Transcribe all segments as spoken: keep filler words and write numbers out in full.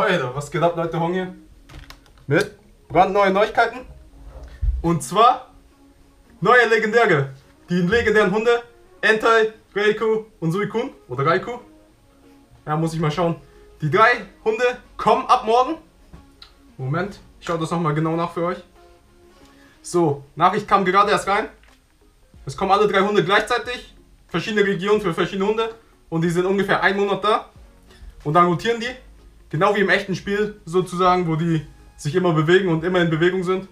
Alter, was geht ab, Leute, Hong hier? Mit brandneuen Neuigkeiten. Und zwar neue Legendäre. Die legendären Hunde Entei, Raikou und Suicune. Oder Raikou. Ja, muss ich mal schauen. Die drei Hunde kommen ab morgen. Moment, ich schaue das nochmal genau nach für euch. So, Nachricht kam gerade erst rein. Es kommen alle drei Hunde gleichzeitig. Verschiedene Regionen für verschiedene Hunde. Und die sind ungefähr einen Monat da. Und dann rotieren die. Genau wie im echten Spiel sozusagen, wo die sich immer bewegen und immer in Bewegung sind.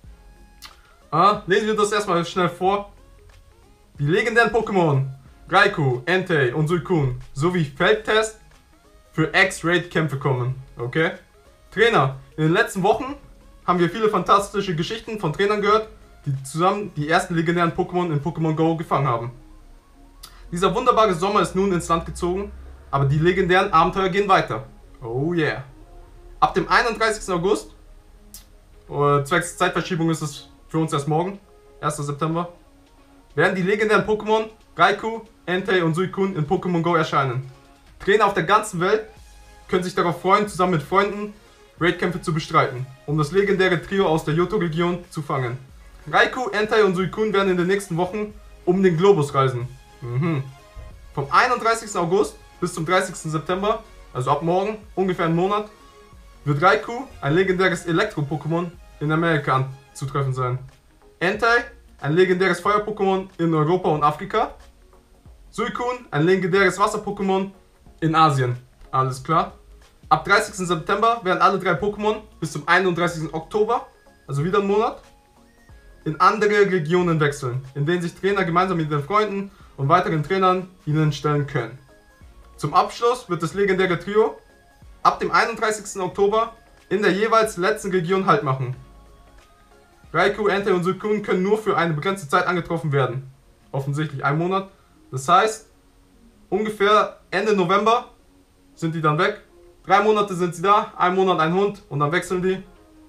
Ah, lesen wir das erstmal schnell vor. Die legendären Pokémon Raikou, Entei und Suicune sowie Feldtest für X-Raid-Kämpfe kommen. Okay? Trainer. In den letzten Wochen haben wir viele fantastische Geschichten von Trainern gehört, die zusammen die ersten legendären Pokémon in Pokémon Go gefangen haben. Dieser wunderbare Sommer ist nun ins Land gezogen, aber die legendären Abenteuer gehen weiter. Oh yeah. Ab dem einunddreißigsten August, äh, zwecks Zeitverschiebung ist es für uns erst morgen, erster September, werden die legendären Pokémon Raikou, Entei und Suicune in Pokémon Go erscheinen. Trainer auf der ganzen Welt können sich darauf freuen, zusammen mit Freunden Raidkämpfe zu bestreiten, um das legendäre Trio aus der Johto-Region zu fangen. Raikou, Entei und Suicune werden in den nächsten Wochen um den Globus reisen. Mhm. Vom einunddreißigsten August bis zum dreißigsten September, also ab morgen, ungefähr einen Monat, wird Raikou, ein legendäres Elektro-Pokémon, in Amerika anzutreffen sein. Entei, ein legendäres Feuer-Pokémon in Europa und Afrika. Suicune, ein legendäres Wasser-Pokémon in Asien. Alles klar. Ab dreißigsten September werden alle drei Pokémon bis zum einunddreißigsten Oktober, also wieder einen Monat, in andere Regionen wechseln, in denen sich Trainer gemeinsam mit ihren Freunden und weiteren Trainern ihnen stellen können. Zum Abschluss wird das legendäre Trio ab dem einunddreißigsten Oktober in der jeweils letzten Region Halt machen. Raikou, Entei und Suicune können nur für eine begrenzte Zeit angetroffen werden. Offensichtlich einen Monat. Das heißt, ungefähr Ende November sind die dann weg. Drei Monate sind sie da, ein Monat ein Hund und dann wechseln die.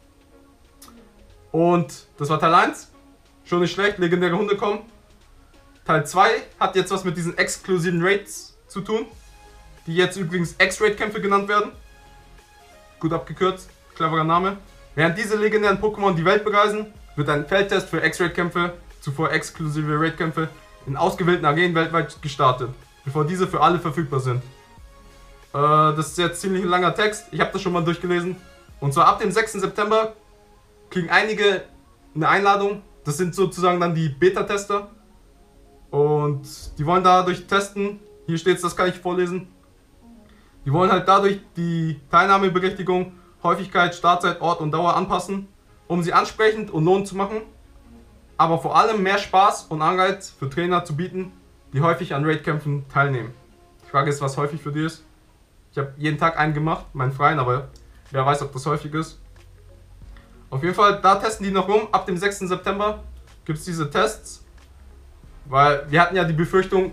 Und das war Teil eins. Schon nicht schlecht, legendäre Hunde kommen. Teil zwei hat jetzt was mit diesen exklusiven Raids zu tun, die jetzt übrigens X-Raid-Kämpfe genannt werden. Gut abgekürzt, cleverer Name. Während diese legendären Pokémon die Welt bereisen, wird ein Feldtest für X-Raid-Kämpfe, zuvor exklusive Raid-Kämpfe, in ausgewählten Arenen weltweit gestartet, bevor diese für alle verfügbar sind. Äh, das ist jetzt ziemlich ein langer Text, ich habe das schon mal durchgelesen. Und zwar ab dem sechsten September kriegen einige eine Einladung, das sind sozusagen dann die Beta-Tester. Und die wollen dadurch testen, hier steht es, das kann ich vorlesen. Die wollen halt dadurch die Teilnahmeberechtigung, Häufigkeit, Startzeit, Ort und Dauer anpassen, um sie ansprechend und lohnend zu machen, aber vor allem mehr Spaß und Anreiz für Trainer zu bieten, die häufig an Raidkämpfen teilnehmen. Die Frage ist, was häufig für die ist. Ich habe jeden Tag einen gemacht, meinen freien, aber wer weiß, ob das häufig ist. Auf jeden Fall, da testen die noch rum. Ab dem sechsten September gibt es diese Tests, weil wir hatten ja die Befürchtung,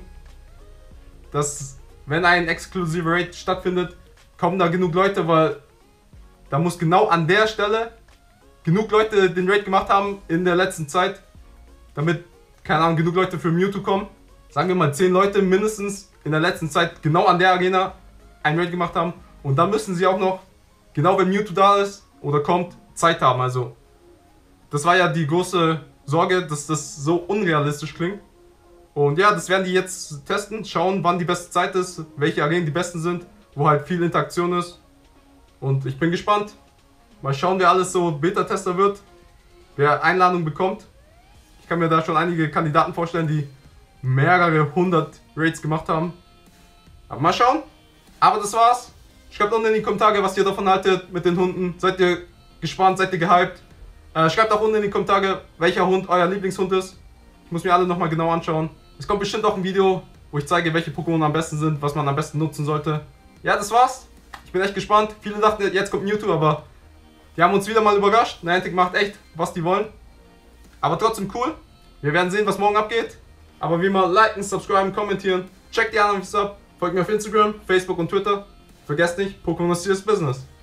dass wenn ein exklusiver Raid stattfindet, kommen da genug Leute, weil da muss genau an der Stelle genug Leute den Raid gemacht haben in der letzten Zeit, damit, keine Ahnung, genug Leute für Mewtwo kommen. Sagen wir mal zehn Leute mindestens in der letzten Zeit genau an der Arena einen Raid gemacht haben. Und dann müssen sie auch noch, genau wenn Mewtwo da ist oder kommt, Zeit haben. Also das war ja die große Sorge, dass das so unrealistisch klingt. Und ja, das werden die jetzt testen, schauen, wann die beste Zeit ist, welche Arenen die besten sind, wo halt viel Interaktion ist. Und ich bin gespannt. Mal schauen, wer alles so Beta-Tester wird, wer Einladung bekommt. Ich kann mir da schon einige Kandidaten vorstellen, die mehrere hundert Raids gemacht haben. Aber mal schauen. Aber das war's. Schreibt unten in die Kommentare, was ihr davon haltet mit den Hunden. Seid ihr gespannt, seid ihr gehypt? Äh, schreibt auch unten in die Kommentare, welcher Hund euer Lieblingshund ist. Ich muss mir alle nochmal genau anschauen. Es kommt bestimmt auch ein Video, wo ich zeige, welche Pokémon am besten sind, was man am besten nutzen sollte. Ja, das war's. Ich bin echt gespannt. Viele dachten, jetzt kommt Mewtwo, aber die haben uns wieder mal überrascht. Niantic macht echt, was die wollen. Aber trotzdem cool. Wir werden sehen, was morgen abgeht. Aber wie immer, liken, subscriben, kommentieren. Checkt die anderen Videos ab. Folgt mir auf Instagram, Facebook und Twitter. Vergesst nicht, Pokémon ist Business.